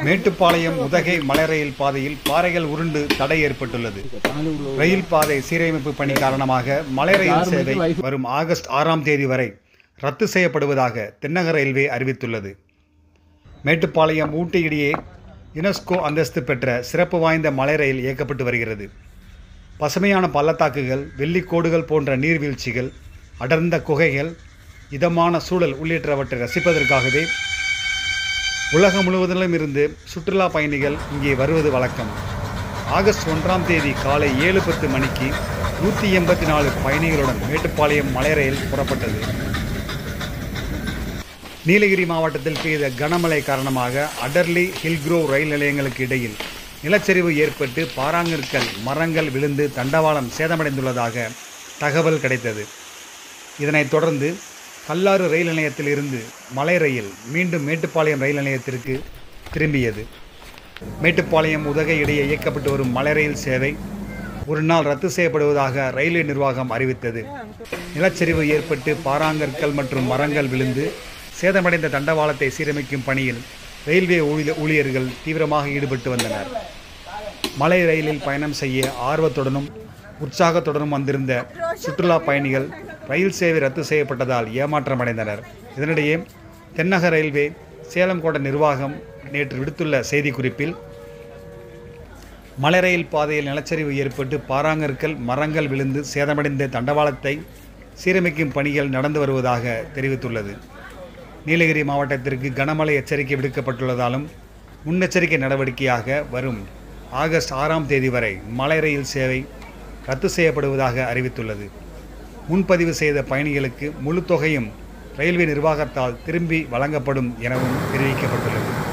மேட்டுப்பாளையம் உதகை மலை ரயில் பாதையில் பாறைகள் உருண்டு தடை ஏற்பட்டுள்ளது. ரயில் பாதை சீரமைப்பு பணி காரணமாக மலை ரயில் சேவை வரும் ஆகஸ்ட் 6ஆம் தேதி வரை ரத்து செய்யப்படுவதாக தென்னக ரயில்வே அறிவித்துள்ளது. மேட்டுப்பாளையம் ஊட்டி இடையே யுனெஸ்கோ அந்தஸ்து பெற்ற சிறப்பு வாய்ந்த மலை ரயில் இயக்கப்பட்டு வருகிறது. பசுமையான பள்ளத்தாக்குகள், வெள்ளிக்கோடுகள் போன்ற நீர்வீழ்ச்சிகள், அடர்ந்த குகைகள், இதமான சூழல் உள்ளிட்டவற்றை ரசிப்பதற்காகவே உலகம் முழுவதிலும் இருந்து சுற்றுலா பயணிகள் இங்கே வருவது வழக்கம். ஆகஸ்ட் 1ஆம் தேதி காலை 7:10 மணிக்கு 184 பயணிகளுடன் மேட்டுப்பாளையம் மலை ரயில் புறப்பட்டது. நீலகிரி மாவட்டத்தில் பெய்த கனமழை காரணமாக அடர்லி, ஹில்க்ரோவ் ரயில் நிலையங்களுக்கு இடையில் நிலச்சரிவு ஏற்பட்டு பாறாங்கற்கள், மரங்கள் விழுந்து தண்டவாளம் சேதமடைந்துள்ளதாக தகவல் கிடைத்தது. இதனைத் தொடர்ந்து கல்லாறு ரயில் நிலையத்தில் இருந்து மலை ரயில் மீண்டும் மேட்டுப்பாளையம் ரயில் நிலையத்திற்கு திரும்பியது. மேட்டுப்பாளையம் உதகை இடையே இயக்கப்பட்டு வரும் மலை ரயில் சேவை ஒரு நாள் ரத்து செய்யப்படுவதாக ரயில்வே நிர்வாகம் அறிவித்தது. நிலச்சரிவு ஏற்பட்டு பாறாங்கற்கள் மற்றும் மரங்கள் விழுந்து சேதமடைந்த தண்டவாளத்தை சீரமைக்கும் பணியில் ரயில்வே ஊழியர்கள் தீவிரமாக ஈடுபட்டு வந்தனர். மலை ரயிலில் பயணம் செய்ய ஆர்வத்துடனும் உற்சாகத்துடனும் வந்திருந்த சுற்றுலா பயணிகள் ரயில் சேவை ரத்து செய்யப்பட்டதால் ஏமாற்றமடைந்தனர். இதனிடையே தென்னக ரயில்வே சேலம் கோட்ட நிர்வாகம் நேற்று விடுத்துள்ள செய்திக்குறிப்பில், மலை ரயில் பாதையில் நிலச்சரிவு ஏற்பட்டு பாறாங்கற்கள், மரங்கள் விழுந்து சேதமடைந்த தண்டவாளத்தை சீரமைக்கும் பணிகள் நடந்து வருவதாக தெரிவித்துள்ளது. நீலகிரி மாவட்டத்திற்கு கனமழை எச்சரிக்கை விடுக்கப்பட்டுள்ளதாலும் முன்னெச்சரிக்கை நடவடிக்கையாக வரும் ஆகஸ்ட் 6ஆம் தேதி வரை மலை ரயில் சேவை ரத்து செய்யப்படுவதாக அறிவித்துள்ளது. முன்பதிவு செய்த பயணிகளுக்கு முழு தொகையும் ரயில்வே நிர்வாகத்தால் திரும்பி வழங்கப்படும் எனவும் தெரிவிக்கப்பட்டுள்ளது.